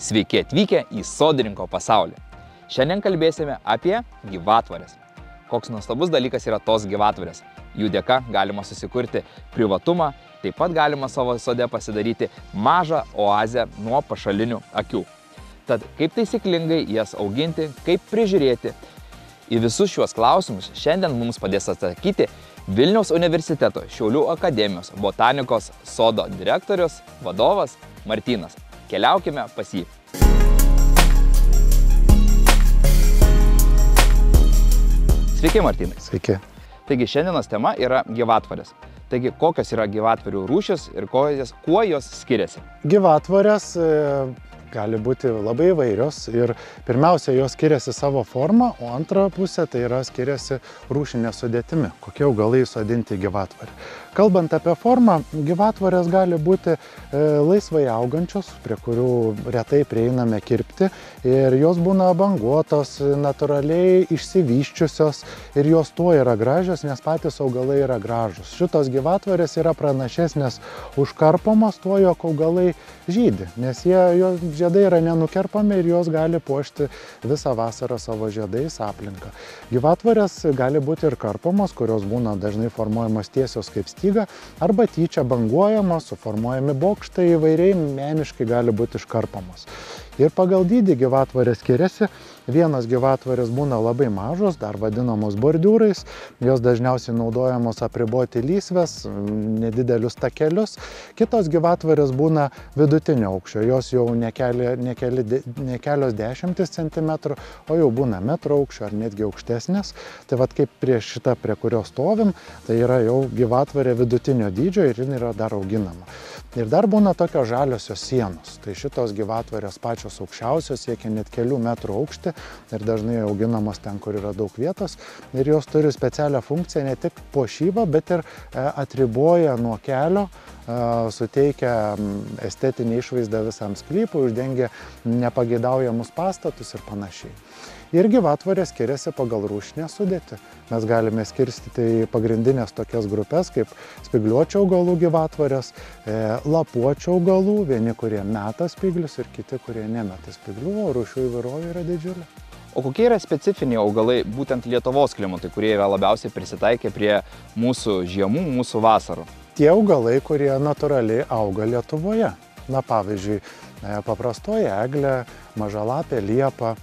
Sveiki atvykę į sodininko pasaulį. Šiandien kalbėsime apie gyvatvorės. Koks nuostabus dalykas yra tos gyvatvorės. Jų dėka galima susikurti privatumą, taip pat galima savo sode pasidaryti mažą oazę nuo pašalinių akių. Tad kaip taisyklingai jas auginti, kaip prižiūrėti. Į visus šiuos klausimus šiandien mums padės atsakyti Vilniaus universiteto Šiaulių akademijos botanikos sodo direktorius, vadovas Martynas. Keliaukime pas jį. Sveiki, Martynai. Sveiki. Taigi šiandienos tema yra gyvatvorės. Taigi kokios yra gyvatvorių rūšis ir kuo jos skiriasi? Gyvatvorės gali būti labai įvairios ir pirmiausia, jos skiriasi savo formą, o antra pusė tai yra skiriasi rūšinė sudėtimi, kokie augalai sodinti gyvatvorę. Kalbant apie formą, gyvatvorės gali būti laisvai augančios, prie kurių retai prieiname kirpti ir jos būna banguotos, natūraliai išsivysčiusios ir jos tuo yra gražios, nes patys augalai yra gražus. Šitos gyvatvorės yra pranašesnės už karpomos tuo, jog augalai žydi, nes jos žiedai yra nenukerpami ir jos gali puošti visą vasarą savo žiedais aplinką. Gyvatvorės gali būti ir karpomos, kurios būna dažnai formuojamos tiesios kaip styga, arba tyčia banguojamos, suformuojami bokštai įvairiai meniškai gali būti iškarpomos. Ir pagal dydį gyvatvorės skiriasi. Vienos gyvatvorės būna labai mažos, dar vadinamos bordiūrais, jos dažniausiai naudojamos apriboti lysves, nedidelius takelius. Kitos gyvatvorės būna vidutinio aukščio, jos jau ne kelios dešimtis centimetrų, o jau būna metro aukščio ar netgi aukštesnės. Tai vat kaip prieš šitą, prie kurios stovim, tai yra jau gyvatvorė vidutinio dydžio ir jin yra dar auginama. Ir dar būna tokios žaliosios sienos. Tai šitos gyvatvorės pačios aukščiausios siekia net kelių metrų aukštį ir dažnai auginamos ten, kur yra daug vietos. Ir jos turi specialią funkciją ne tik puošybą, bet ir atriboja nuo kelio, suteikia estetinį išvaizdą visam sklypui, uždengia nepageidaujamus pastatus ir panašiai. Ir gyvatvorės skiriasi pagal rūšinę sudėtį. Mes galime skirstyti į pagrindinės tokias grupės, kaip spygliuočių augalų gyvatvorės, lapuočių augalų, vieni, kurie meta spyglius ir kiti, kurie nemeta spyglių, o rūšių įvairovė yra didžiulė. O kokie yra specifiniai augalai būtent Lietuvos klimatui, kurie yra labiausiai prisitaikę prie mūsų žiemų, mūsų vasarų? Tie augalai, kurie natūraliai auga Lietuvoje. Na, pavyzdžiui, paprastoji eglė, mažalapė liepa,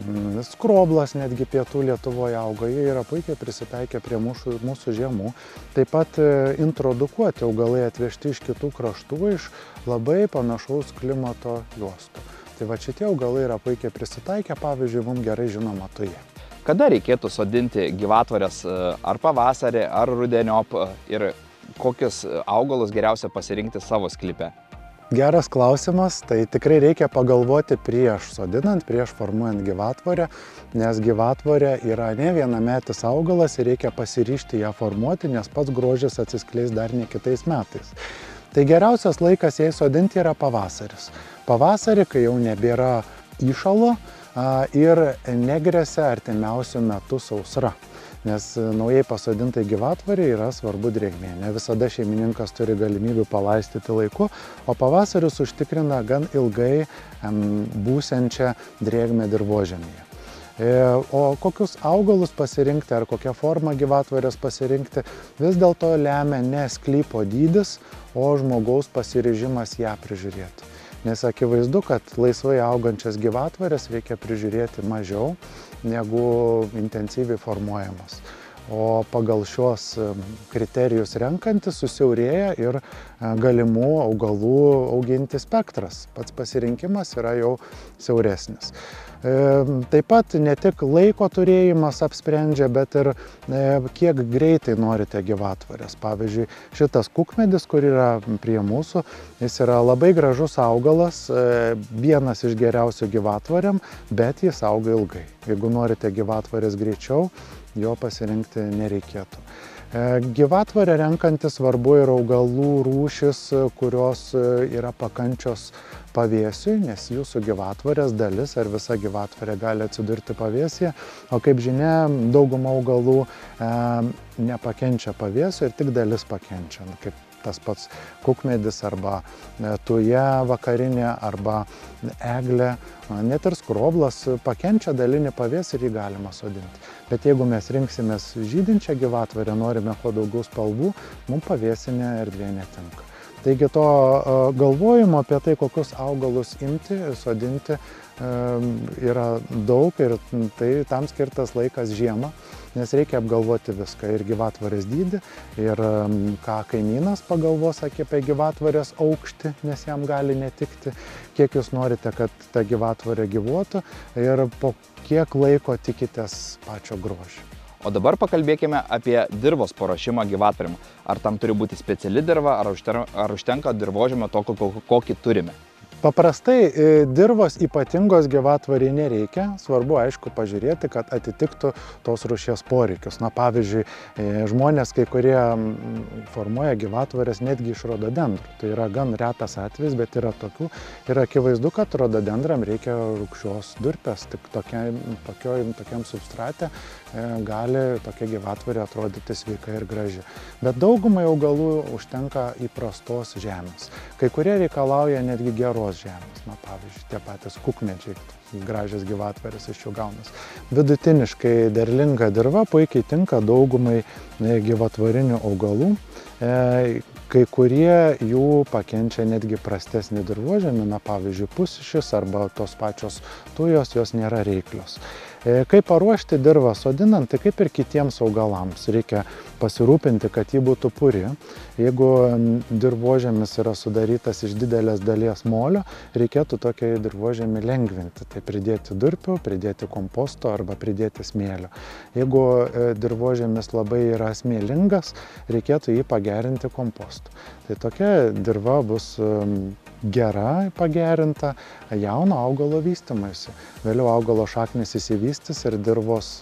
skroblas netgi pietų Lietuvoje auga, jie yra puikiai prisitaikę prie mūsų žiemų. Taip pat introdukuoti augalai atvežti iš kitų kraštų, iš labai panašaus klimato juostų. Tai va šitie augalai yra puikiai prisitaikę, pavyzdžiui, mums gerai žinoma tuje. Kada reikėtų sodinti gyvatvorės, ar pavasarį, ar rudeniop, ir kokius augalus geriausia pasirinkti savo sklype? Geras klausimas, tai tikrai reikia pagalvoti prieš sodinant, prieš formuojant gyvatvorę, nes gyvatvorė yra ne vienametis augalas ir reikia pasiryžti ją formuoti, nes pats grožis atsiskleis dar ne kitais metais. Tai geriausias laikas jai sodinti yra pavasaris. Pavasarį, kai jau nebėra įšalo ir negresia artimiausių metų sausra. Nes naujai pasodintai gyvatvorei yra svarbu drėgmė. Ne visada šeimininkas turi galimybių palaistyti laiku, o pavasaris užtikrina gan ilgai būsiančią drėgmę dirvožemyje. O kokius augalus pasirinkti ar kokią formą gyvatvorės pasirinkti, vis dėlto lemia ne sklypo dydis, o žmogaus pasiryžimas ją prižiūrėti. Nes akivaizdu, kad laisvai augančias gyvatvorės reikia prižiūrėti mažiau negu intensyviai formuojamas. O pagal šios kriterijus renkantis susiaurėja ir galimų augalų auginti spektras. Pats pasirinkimas yra jau siauresnis. Taip pat ne tik laiko turėjimas apsprendžia, bet ir kiek greitai norite gyvatvorės. Pavyzdžiui, šitas kukmedis, kur yra prie mūsų, jis yra labai gražus augalas, vienas iš geriausių gyvatvorėm, bet jis auga ilgai. Jeigu norite gyvatvorės greičiau, jo pasirinkti nereikėtų. Gyvatvorę renkantis svarbu ir augalų rūšis, kurios yra pakančios pavėsiui, nes jūsų gyvatvorės dalis ar visa gyvatvorė gali atsidurti pavėsyje, o kaip žinia, dauguma augalų nepakenčia pavėsio ir tik dalis pakenčia. Kaip tas pats kukmedis arba tuja vakarinė arba eglė, net ir skroblas pakenčia dalinį pavėsį ir jį galima sodinti. Bet jeigu mes rinksimės žydinčią gyvatvorę, norime kuo daugiau spalvų, mums pavėsinė erdvė netinka. Taigi to galvojimo apie tai, kokius augalus imti, sodinti, yra daug ir tai tam skirtas laikas žiemą, nes reikia apgalvoti viską, ir gyvatvorės dydį, ir ką kaimynas pagalvos apie gyvatvorės aukštį, nes jam gali netikti, kiek jūs norite, kad ta gyvatvorė gyvuotų ir po kiek laiko tikitės pačio grožio. O dabar pakalbėkime apie dirvos paruošimą gyvatvorėm. Ar tam turi būti speciali dirva, ar užtenka dirvožemio tokio, kokį turime? Paprastai dirvos ypatingos gyvatvoriai nereikia, svarbu aišku pažiūrėti, kad atitiktų tos rūšies poreikius. Na, pavyzdžiui, žmonės kai kurie formuoja gyvatvorės netgi iš rododendrų. Tai yra gan retas atvejis, bet yra tokių. Ir akivaizdu, kad rododendram reikia rūgščios durpės, tik tokiam substrate gali tokia gyvatvorė atrodyti sveika ir graži. Bet daugumai augalų užtenka įprastos žemės. Kai kurie reikalauja netgi geros žemės. Na, pavyzdžiui, tie patys kukmedžiai, gražias gyvatvorės iš jų gaunas. Vidutiniškai derlinga dirva puikiai tinka daugumai gyvatvorinių augalų. Kai kurie jų pakenčia netgi prastesnį dirvožemį, na, pavyzdžiui, pusišis arba tos pačios tujos, jos nėra reiklios. Kaip paruošti dirvą sodinant, tai kaip ir kitiems augalams. Reikia pasirūpinti, kad ji būtų puri. Jeigu dirvožemis yra sudarytas iš didelės dalies molio, reikėtų tokį dirvožemį lengvinti. Tai pridėti durpių, pridėti komposto arba pridėti smėlio. Jeigu dirvožemis labai yra smėlingas, reikėtų jį pagerinti kompostu. Tai tokia dirva bus gera pagerinta jauno augalo vystymuisi. Vėliau augalo šaknys įsivystys ir dirvos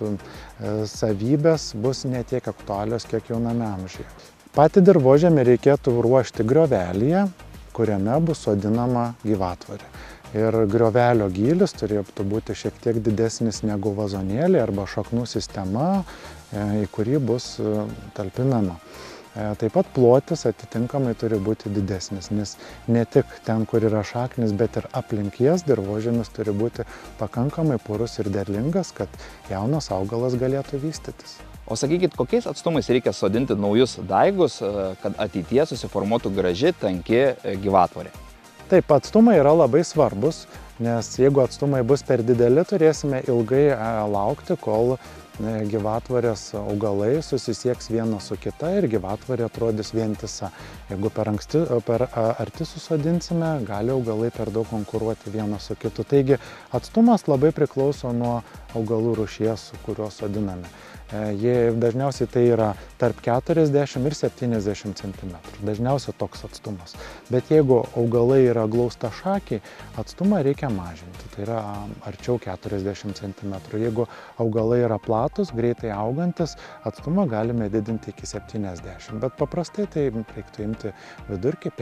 savybės bus ne tiek aktualios, kiek jauname amžiuje. Patį dirvožemį reikėtų ruošti griovelyje, kuriame bus sodinama gyvatvorė. Ir griovelio gylis turėtų būti šiek tiek didesnis negu vazonėlį arba šaknų sistema, į kurį bus talpinama. Taip pat plotis atitinkamai turi būti didesnis, nes ne tik ten, kur yra šaknis, bet ir aplink jas dirvožemis turi būti pakankamai purus ir derlingas, kad jaunas augalas galėtų vystytis. O sakykit, kokiais atstumais reikia sodinti naujus daigus, kad ateityje susiformuotų graži, tanki gyvatvorė? Taip, atstumai yra labai svarbus, nes jeigu atstumai bus per dideli, turėsime ilgai laukti, kol gyvatvorės augalai susisieks viena su kita ir gyvatvorė atrodys vientisa. Jeigu per arti susodinsime, gali augalai per daug konkuruoti vienas su kitu. Taigi atstumas labai priklauso nuo augalų rūšies, kuriuos sodiname. Dažniausiai tai yra tarp 40 ir 70 cm. Dažniausiai toks atstumas. Bet jeigu augalai yra glaustašakiai, atstumą reikia mažinti. Tai yra arčiau 40 cm. Jeigu augalai yra platus, greitai augantis, atstumą galime didinti iki 70. Bet paprastai tai reiktų imti vidurkį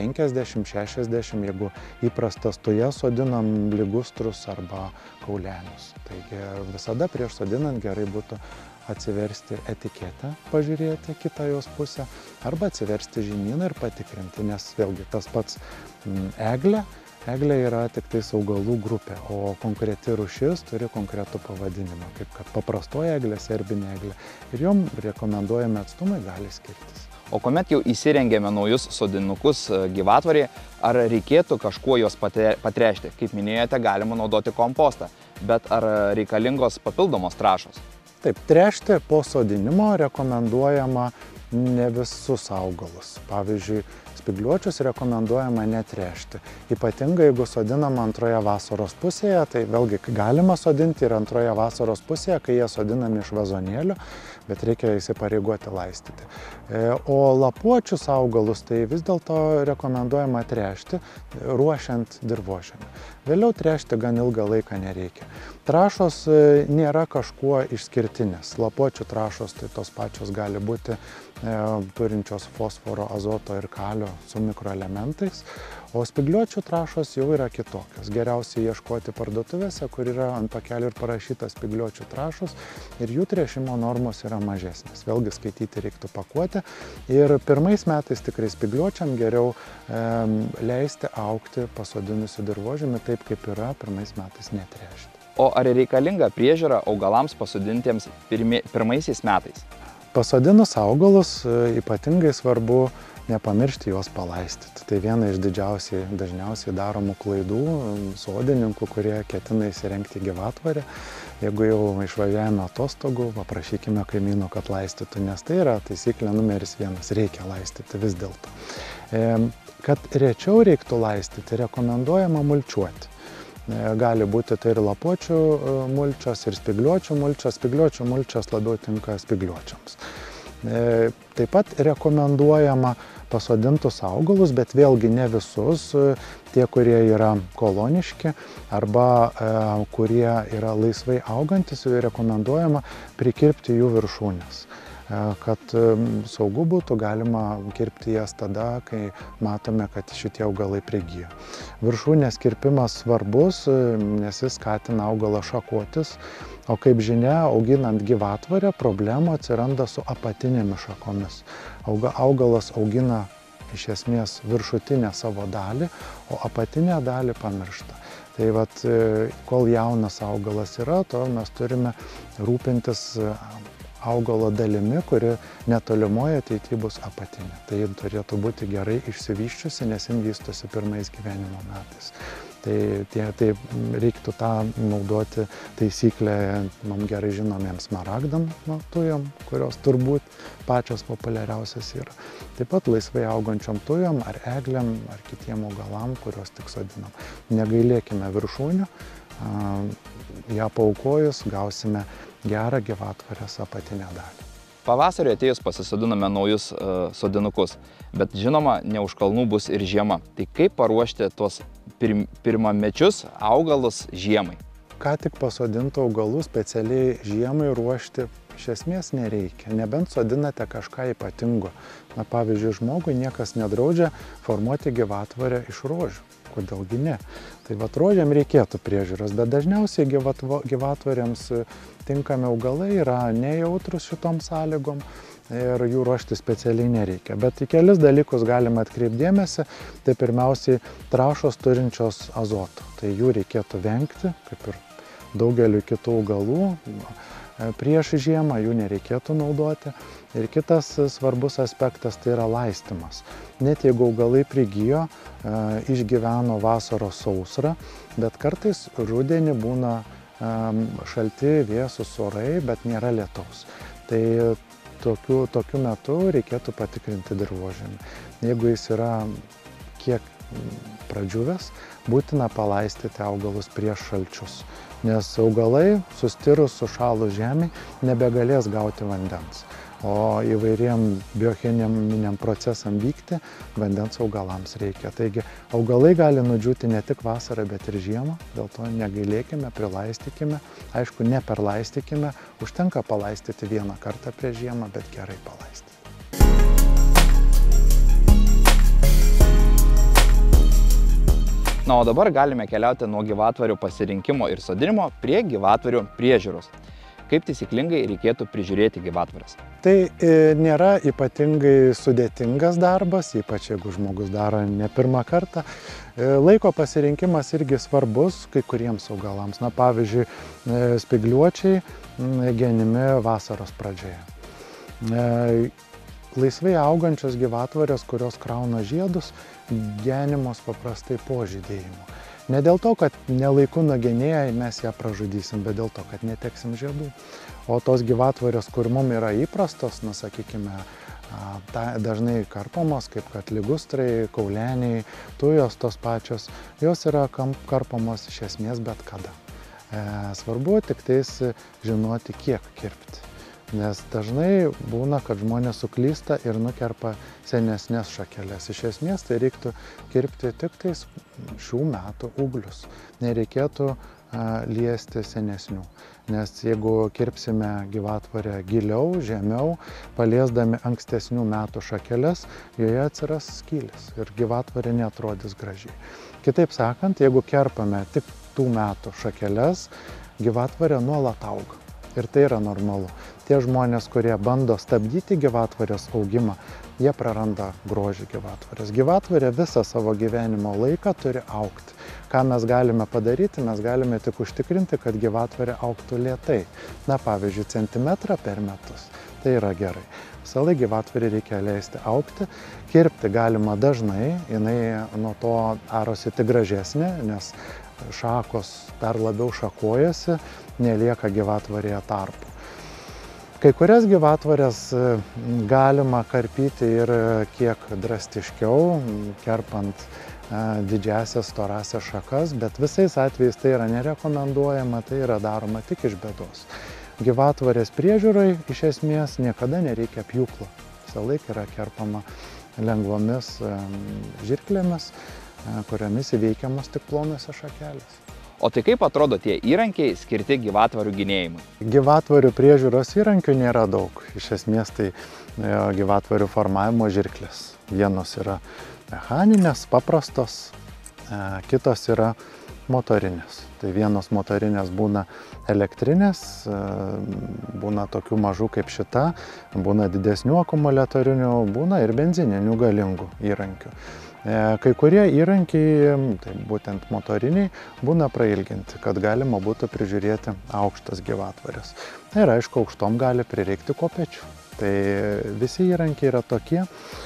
50-60, jeigu įprastas tujas sodinam ligustrus arba kaulenius. Taigi visada prieš sodinant gerai būtų atsiversti etiketę, pažiūrėti kitą jos pusę, arba atsiversti žinyną ir patikrinti, nes vėlgi tas pats eglė yra tik tais augalų grupė, o konkreti rūšis turi konkretų pavadinimą, kaip kad paprastoji eglė, serbinė eglė, ir jom rekomenduojami atstumai gali skirtis. O kuomet jau įsirengėme naujus sodinukus gyvatvorėje, ar reikėtų kažkuo juos patręšti? Kaip minėjote, galima naudoti kompostą, bet ar reikalingos papildomos trąšos? Taip, tręšti po sodinimo rekomenduojama ne visus augalus. Pavyzdžiui, spygliuočius rekomenduojama netręšti. Ypatingai, jeigu sodinama antroje vasaros pusėje, tai vėlgi galima sodinti ir antroje vasaros pusėje, kai jie sodinami iš vazonėlio, bet reikia įsipareigoti laistyti. O lapuočius augalus tai vis dėlto rekomenduojama tręšti, ruošiant dirvožemį. Vėliau tręšti gan ilgą laiką nereikia. Trąšos nėra kažkuo išskirtinės. Lapuočių trąšos tai tos pačios gali būti turinčios fosforo, azoto ir kalio su mikroelementais, O spygliuočių trąšos jau yra kitokios. Geriausiai ieškoti parduotuvėse, kur yra ant pakelių ir parašyta spygliuočių trąšos ir jų tręšimo normos yra mažesnės. Vėlgi skaityti reiktų pakuotę. Ir pirmais metais tikrai spygliuočiam geriau leisti augti pasodinusi dirvožemį taip, kaip yra, pirmais metais netręšti. O ar reikalinga priežiūra augalams pasodintiems pirmaisiais metais? Pasodinus augalus ypatingai svarbu nepamiršti juos palaistyti. Tai viena iš dažniausiai daromų klaidų sodininkų, kurie ketina įsirengti gyvatvorę. Jeigu jau išvažiavame atostogų, paprašykime kaimynų, kad laistytų, nes tai yra taisyklė numeris 1, reikia laistyti vis dėlto. Kad rečiau reiktų laistyti, rekomenduojama mulčiuoti. Gali būti tai ir lapuočių mulčios, ir spygliuočių mulčios. Spygliuočių mulčios labiau tinka spygliuočiams. Taip pat rekomenduojama pasodintus augalus, bet vėlgi ne visus, tie, kurie yra koloniški arba kurie yra laisvai augantis, rekomenduojama prikirpti jų viršūnes, kad saugu būtų galima kirpti jas tada, kai matome, kad šitie augalai prigijo. Viršūnės kirpimas svarbus, nes jis skatina augalą šakotis, o kaip žinia, auginant gyvatvorę, problemų atsiranda su apatinėmis šakomis. Augalas augina iš esmės viršutinę savo dalį, o apatinę dalį pamiršta. Tai vat, kol jaunas augalas yra, to mes turime rūpintis augalo dalimi, kuri netolimoje ateityje bus apatinė. Tai turėtų būti gerai išsivyščiusi, nes jin vystosi pirmais gyvenimo metais. Tai reiktų tą naudoti taisyklę mums gerai žinomiems smaragdam tujom, kurios turbūt pačios populiariausias yra. Taip pat laisvai augančiom tujom ar eglėm ar kitiem augalam, kurios tik sodinam. Negailėkime viršūnių, ją paaukojus gausime gerą gyvatvorės apatinę dalį. Pavasario atėjus pasisodiname naujus sodinukus, bet žinoma, ne už kalnų bus ir žiema. Tai kaip paruošti tuos pirmamečius augalus žiemai? Ką tik pasodintų augalų specialiai žiemai ruošti iš esmės nereikia, nebent sodinate kažką ypatingo. Na, pavyzdžiui, žmogui niekas nedraudžia formuoti gyvatvorę iš rožių. Kodėlgi ne? Tai vat rožėm reikėtų priežiūros, bet dažniausiai gyvatvoriams tinkami augalai yra nejautrus šitom sąlygom ir jų ruošti specialiai nereikia. Bet į kelis dalykus galima atkreipti dėmesį. Tai pirmiausiai trąšos turinčios azoto. Tai jų reikėtų vengti, kaip ir daugeliu kitų augalų. Prieš žiemą jų nereikėtų naudoti. Ir kitas svarbus aspektas tai yra laistymas. Net jeigu augalai prigijo, išgyveno vasaros sausrą, bet kartais rudenį būna šalti, vėsūs orai, bet nėra lietaus. Tai tokiu metu reikėtų patikrinti dirvožemį. Jeigu jis yra kiek pradžiūvęs, būtina palaistyti augalus prieš šalčius, nes augalai sustirus sušalus žemei nebegalės gauti vandens. O įvairiem biocheminiam procesam vykti vandens augalams reikia. Taigi augalai gali nudžiūti ne tik vasarą, bet ir žiemą, dėl to negailėkime, prilaistykime. Aišku, neperlaistykime, užtenka palaistyti vieną kartą prieš žiemą, bet gerai palaistyti. Na, o dabar galime keliauti nuo gyvatvorių pasirinkimo ir sodinimo prie gyvatvorių priežiūros. Kaip taisyklingai reikėtų prižiūrėti gyvatvorės? Tai nėra ypatingai sudėtingas darbas, ypač jeigu žmogus daro ne pirmą kartą. Laiko pasirinkimas irgi svarbus kai kuriems augalams. Na, pavyzdžiui, spygliuočiai genimi vasaros pradžioje. Laisvai augančios gyvatvorės, kurios krauna žiedus, genimos paprastai po žydėjimo. Ne dėl to, kad nelaiku nugenėja mes ją pražudysim, bet dėl to, kad neteksim žiedų. O tos gyvatvorės, kur mums yra įprastos, na, sakykime, dažnai karpomos, kaip kad ligustrai, kauleniai, tujos tos pačios, jos yra karpomos iš esmės bet kada. Svarbu tik tais žinoti, kiek kirpti. Nes dažnai būna, kad žmonės suklysta ir nukerpa senesnės šakeles. Iš esmės tai reiktų kirpti tik tais šių metų ūglius. Nereikėtų liesti senesnių. Nes jeigu kirpsime gyvatvorę giliau, žemiau, paliesdami ankstesnių metų šakeles, joje atsiras skylės ir gyvatvorė neatrodys gražiai. Kitaip sakant, jeigu kerpame tik tų metų šakeles, gyvatvorė nuolat auga. Ir tai yra normalu. Tie žmonės, kurie bando stabdyti gyvatvorės augimą, jie praranda grožį gyvatvorės. Gyvatvorė visą savo gyvenimo laiką turi augti. Ką mes galime padaryti? Mes galime tik užtikrinti, kad gyvatvorė augtų lėtai. Na, pavyzdžiui, centimetrą per metus. Tai yra gerai. Visą laiką gyvatvorį reikia leisti augti. Kirpti galima dažnai, jinai nuo to darosi tik gražesnė, nes šakos dar labiau šakojasi, nelieka gyvatvorėje tarpų. Kai kurias gyvatvorės galima karpyti ir kiek drastiškiau, kerpant didžiasias storasias šakas, bet visais atvejais tai yra nerekomenduojama, tai yra daroma tik iš bėdos. Gyvatvorės priežiūrai iš esmės niekada nereikia pjūklo. Visą laiką yra kerpama lengvomis žirklėmis, kuriomis įveikiamos tik plonosios šakelės. O tai kaip atrodo tie įrankiai skirti gyvatvorių gynėjimui? Gyvatvorių priežiūros įrankių nėra daug. Iš esmės tai gyvatvorių formavimo žirklės. Vienos yra mechaninės, paprastos, kitos yra motorinės. Tai vienos motorinės būna elektrinės, būna tokių mažų kaip šita, būna didesnių akumuliatorinių, būna ir benzininių galingų įrankių. Kai kurie įrankiai, tai būtent motoriniai, būna prailginti, kad galima būtų prižiūrėti aukštas gyvatvorės. Ir aišku, aukštom gali prireikti kopečių. Tai visi įrankiai yra tokie.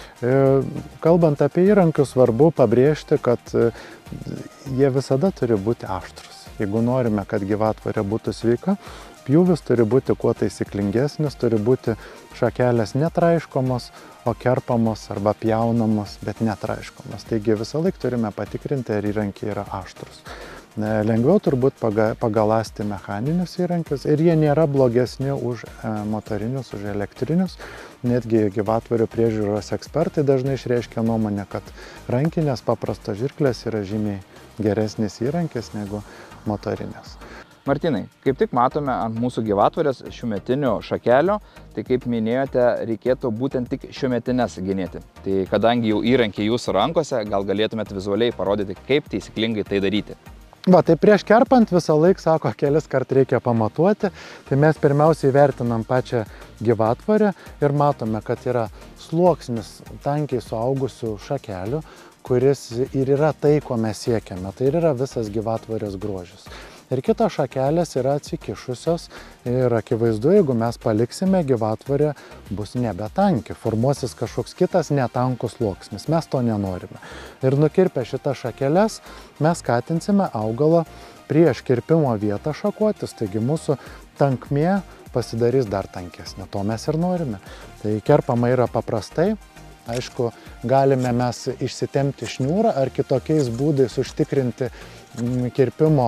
Kalbant apie įrankius, svarbu pabrėžti, kad jie visada turi būti aštrus. Jeigu norime, kad gyvatvorė būtų sveika, pjūvis turi būti kuo taisyklingesnis, turi būti šakelės netraiškomos, o kerpamos arba pjaunamos, bet netraiškomos. Taigi visą laiką turime patikrinti, ar įrankiai yra aštrus. Lengviau turbūt pagaląsti mechaninius įrankius ir jie nėra blogesni už motorinius, už elektrinius. Netgi gyvatvorių priežiūros ekspertai dažnai išreiškia nuomonę, kad rankinės paprastos žirklės yra žymiai geresnis įrankis negu motorinės. Martynai, kaip tik matome ant mūsų gyvatvorės šiųmetinio šakelio, tai kaip minėjote, reikėtų būtent tik šiųmetines genėti. Tai kadangi jau įrankiai jūsų rankose, gal galėtumėt vizualiai parodyti, kaip taisyklingai tai daryti. Tai prieš kerpant visą laiką, sako, kelis kart reikia pamatuoti. Tai mes pirmiausiai vertinam pačią gyvatvorę ir matome, kad yra sluoksnis tankiai suaugusių šakelių, kuris ir yra tai, ko mes siekiame. Tai ir yra visas gyvatvorės grožis. Ir kitos šakelės yra atsikišusios ir akivaizdu, jeigu mes paliksime, gyvatvorė bus nebetanki, formuosis kažkoks kitas netankus sluoksnis, mes to nenorime. Ir nukirpę šitas šakeles, mes skatinsime augalą prieš kirpimo vietą šakuotis, taigi mūsų tankmė pasidarys dar tankesnė, to mes ir norime. Tai kerpama yra paprastai, aišku, galime mes išsitempti šniūrą ar kitokiais būdais užtikrinti kirpimo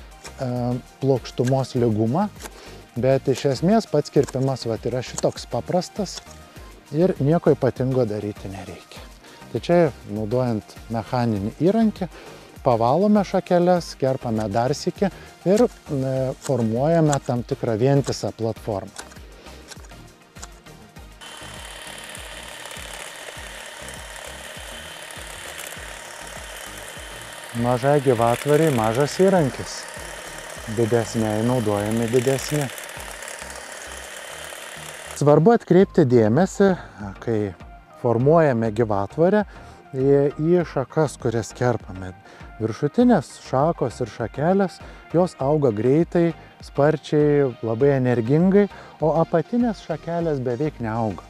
plokštumos lygumą, bet iš esmės pats kirpimas yra šitoks paprastas ir nieko ypatingo daryti nereikia. Tai čia, naudojant mechaninį įrankį, pavalome šakeles, kerpame dar sykį ir formuojame tam tikrą vientisą platformą. Mažai gyvatvoriai mažas įrankis. Didesniai naudojami didesni. Svarbu atkreipti dėmesį, kai formuojame gyvatvorę, į šakas, kurias kerpame. Viršutinės šakos ir šakelės, jos auga greitai, sparčiai, labai energingai, o apatinės šakelės beveik neauga.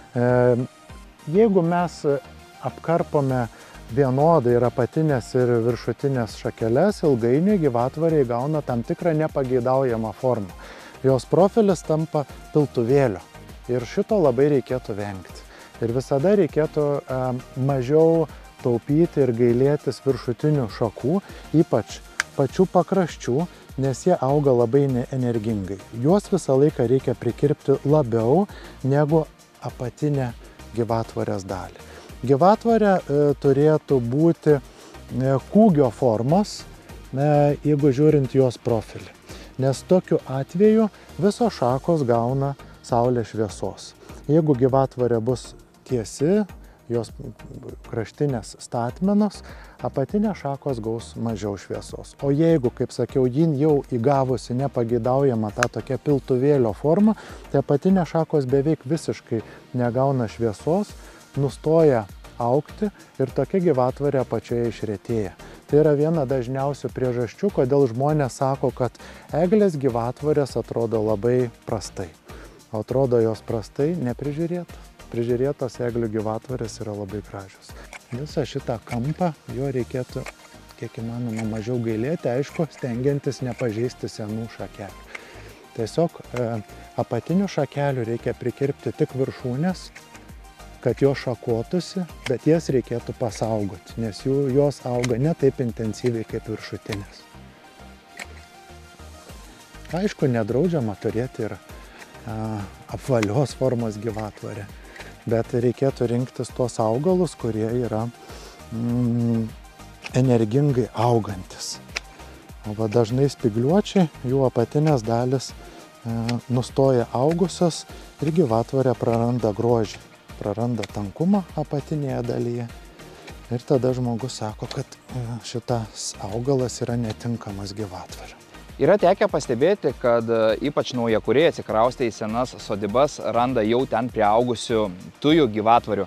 Jeigu mes apkarpome vienodai ir apatinės ir viršutinės šakeles, ilgainiui gyvatvoriai gauna tam tikrą nepageidaujamą formą. Jos profilis tampa piltuvėlio ir šito labai reikėtų vengti. Ir visada reikėtų mažiau taupyti ir gailėtis viršutinių šakų, ypač pačių pakraščių, nes jie auga labai energingai. Juos visą laiką reikia prikirpti labiau negu apatinę gyvatvorės dalį. Gyvatvorė turėtų būti kūgio formos jeigu žiūrint jos profilį. Nes tokiu atveju visos šakos gauna saulės šviesos. Jeigu gyvatvorė bus tiesi, jos kraštinės statmenos, apatinės šakos gaus mažiau šviesos. O jeigu, kaip sakiau, jin jau įgavusi nepageidaujamą tą tokią piltuvėlio formą, tai apatinės šakos beveik visiškai negauna šviesos, nustoja augti ir tokia gyvatvorė apačioje išretėja. Tai yra viena dažniausių priežasčių, kodėl žmonės sako, kad eglės gyvatvorės atrodo labai prastai. O atrodo jos prastai neprižiūrėtos. Prižiūrėtos eglių gyvatvorės yra labai gražios. Visą šitą kampą jo reikėtų kiek įmanoma mažiau gailėti, aišku, stengiantis nepažeisti senų šakelių. Tiesiog apatinių šakelių reikia prikirpti tik viršūnės, kad jos šakotųsi, bet jas reikėtų pasaugoti, nes jos auga ne taip intensyviai kaip viršutinės. Aišku, nedraudžiama turėti ir apvalios formos gyvatvorę, bet reikėtų rinktis tuos augalus, kurie yra energingai augantis. O dažnai spigliuočiai, jų apatinės dalis nustoja augusios ir gyvatvorė praranda grožį. Praranda tankumą apatinėje dalyje ir tada žmogus sako, kad šitas augalas yra netinkamas gyvatvorė. Yra tekę pastebėti, kad ypač naujakuriai atsikraustę į senas sodybas randa jau ten priaugusių tujų gyvatvorių.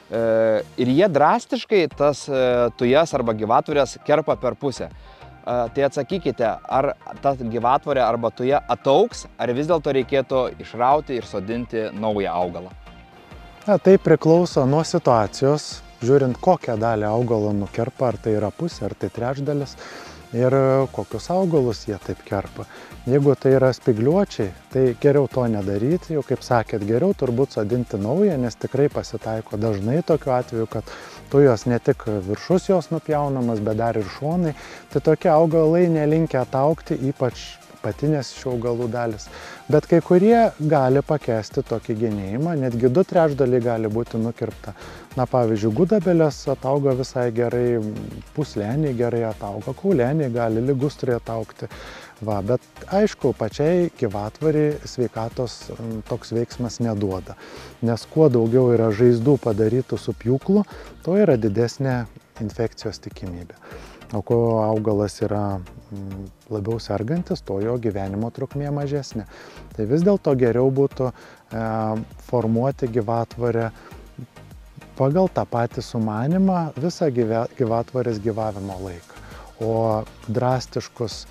Ir jie drastiškai tas tujas arba gyvatvorės kerpa per pusę. Tai atsakykite, ar ta gyvatvorė arba tuja ataugs, ar vis dėlto reikėtų išrauti ir sodinti naują augalą? Tai priklauso nuo situacijos, žiūrint kokią dalį augalo nukerpa, ar tai yra pusė, ar tai trečdalis ir kokius augalus jie taip kerpa. Jeigu tai yra spigliuočiai, tai geriau to nedaryti, jau kaip sakėt, geriau turbūt sodinti naują, nes tikrai pasitaiko dažnai tokiu atveju, kad tujos ne tik viršus jos nupjaunamas, bet dar ir šonai. Tai tokie augalai nelinkę ataugti, ypač apatinės šių augalų dalis. Bet kai kurie gali pakęsti tokį genėjimą, netgi 2/3 gali būti nukirpta. Na, pavyzdžiui, gudabelės atauga visai gerai, pusleniai gerai atauga, kauleniai gali ligustriai ataugti. Bet aišku, pačiai gyvatvoriai sveikatos toks veiksmas neduoda. Nes kuo daugiau yra žaizdų padarytų su pjūklu, tuo yra didesnė infekcijos tikimybė. O kuo augalas yra labiau sergantis, to jo gyvenimo trukmė mažesnė. Tai vis dėlto geriau būtų formuoti gyvatvorę pagal tą patį sumanimą visą gyvatvorės gyvavimo laiką. O drastiškus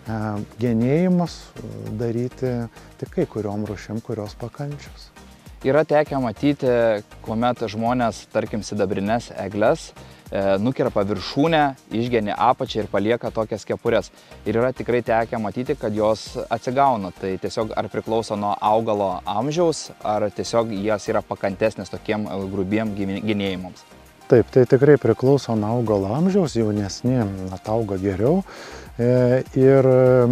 genėjimus daryti tik kai kuriom rūšim, kurios pakančios. Yra tekę matyti, kuomet žmonės, tarkim, sidabrinės egles, nukerpa viršūnę, išgenė apačią ir palieka tokias kepures. Ir yra tikrai tekę matyti, kad jos atsigauna. Tai tiesiog ar priklauso nuo augalo amžiaus, ar tiesiog jos yra pakantesnės tokiem grubiem genėjimams. Taip, tai tikrai priklauso nuo augalo amžiaus, jaunesni atauga geriau. Ir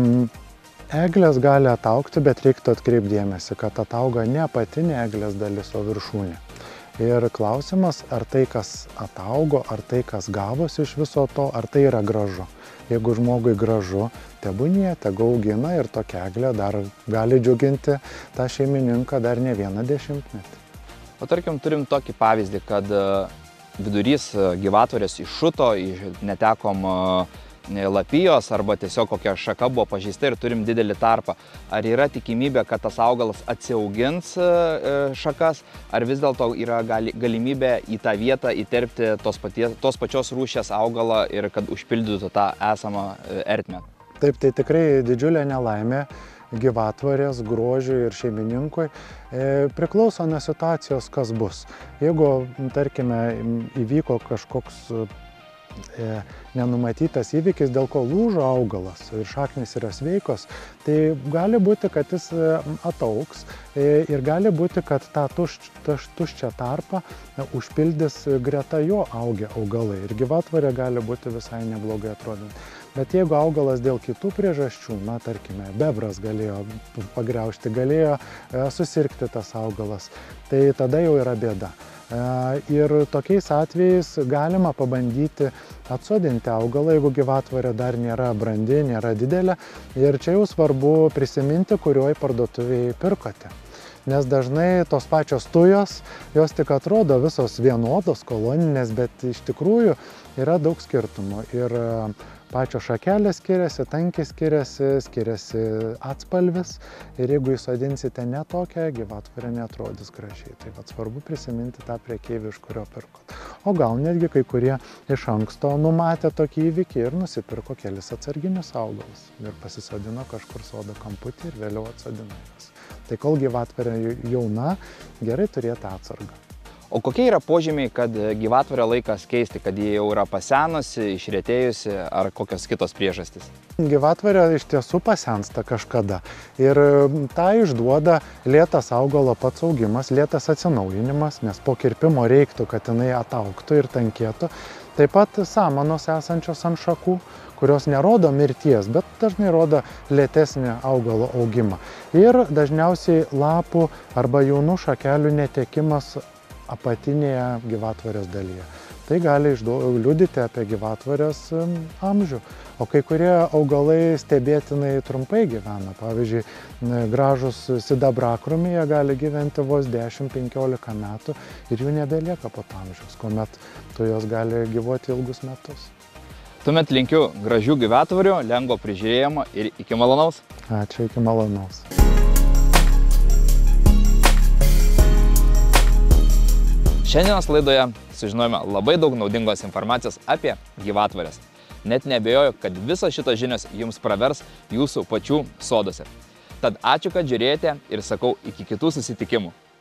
eglės gali ataugti, bet reiktų atkreipdėmėsi, kad atauga ne apatinė eglės dalis, o viršūnė. Ir klausimas, ar tai, kas ataugo, ar tai, kas gavosi iš viso to, ar tai yra gražu. Jeigu žmogui gražu, tebūnie, tegu augina ir tokia eglė dar gali džiuginti tą šeimininką dar ne vieną dešimtmetį. O tarkim, turim tokį pavyzdį, kad vidurys gyvatvorės iššuto, netekom lapijos arba tiesiog kokia šaka buvo pažeista ir turim didelį tarpą. Ar yra tikimybė, kad tas augalas atsiaugins šakas, ar vis dėlto yra galimybė į tą vietą įterpti tos pačios rūšies augalą ir kad užpildytų tą esamą ertmę? Taip, tai tikrai didžiulė nelaimė gyvatvorės grožiui ir šeimininkui. Priklauso nuo situacijos, kas bus. Jeigu, tarkime, įvyko kažkoks nenumatytas įvykis, dėl ko lūžo augalas ir šaknys yra sveikos, tai gali būti, kad jis ataugs ir gali būti, kad tą tuščią tarpą užpildys greta jo augę augalai ir gyvatvorė gali būti visai neblogai atrodant. Bet jeigu augalas dėl kitų priežasčių, na tarkime, bebras galėjo pagriaužti, galėjo susirgti tas augalas, tai tada jau yra bėda. Ir tokiais atvejais galima pabandyti atsodinti augalą, jeigu gyvatvorė dar nėra brandi, nėra didelė. Ir čia jau svarbu prisiminti, kurioj parduotuvėje pirkote. Nes dažnai tos pačios tujos, jos tik atrodo visos vienodos, koloninės, bet iš tikrųjų yra daug skirtumų. Ir pačios šakelės skiriasi, tankis skiriasi atspalvis. Ir jeigu įsodinsite ne tokią, gyvatvorė neatrodys gražiai. Tai svarbu prisiminti tą prekeivį, iš kurio pirkot. O gal netgi kai kurie iš anksto numatė tokį įvykį ir nusipirko kelis atsarginius augalus. Ir pasisodino kažkur sodo kamputį ir vėliau atsodino juos. Tai kol gyvatvorė jauna, gerai turėti atsargą. O kokie yra požymiai, kad gyvatvorę laikas keisti, kad ji jau yra pasenusi, išretėjusi ar kokios kitos priežastys? Gyvatvorė iš tiesų pasensta kažkada ir tą išduoda lėtas augalo pats augimas, lėtas atsinaujinimas, nes po kirpimo reiktų, kad jinai ataugtų ir tankėtų. Taip pat samanos esančios ant šakų, kurios nerodo mirties, bet dažnai rodo lėtesnį augalo augimą. Ir dažniausiai lapų arba jaunų šakelių netekimas apatinėje gyvatvorės dalyje. Tai gali liudyti apie gyvatvorės amžių. O kai kurie augalai stebėtinai trumpai gyvena. Pavyzdžiui, gražus sidabrakrūmiai gali gyventi vos 10-15 metų ir jų nebelieka po to amžiaus, kuomet jos gali gyvuoti ilgus metus. Tuomet linkiu gražių gyvatvorių, lengvo prižiūrėjimo ir iki malonaus. Ačiū, iki malonaus. Šiandienos laidoje sužinojome labai daug naudingos informacijos apie gyvatvorės. Net neabejoju, kad visos šitos žinios jums pravers jūsų pačių soduose. Tad ačiū, kad žiūrėjote ir sakau iki kitų susitikimų.